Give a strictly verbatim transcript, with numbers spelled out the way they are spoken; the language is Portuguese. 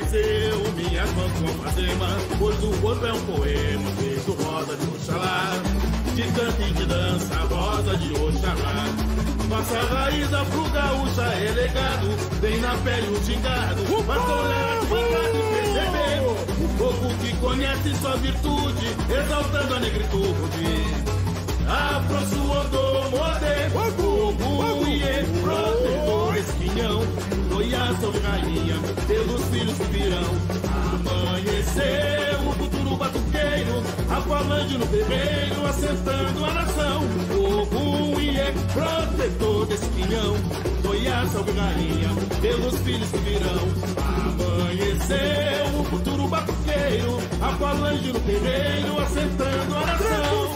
amanheceu, minhas mãos vão fazer man, pois o corpo é um poema feito rosa de Oxalá, de canto e de dança, rosa de Oxalá. Nossa raiz afro-gaúcha é legado, vem na pele o gingado, mas tolera de perceber o povo que conhece sua virtude, exaltando a negritude. Afro-suodô-modê, Ogum-iê, protetor, esquinhão, Goiás, São Rainha, pelos filhos que virão. Amanheceu o futuro batuqueiro, Aqualândia no terreiro, assentando a nação. Ogum-iê, protetor desse quinhão, Goiás, São Rainha, pelos filhos que virão. Amanheceu o futuro batuqueiro, Aqualândia no terreiro, assentando a nação.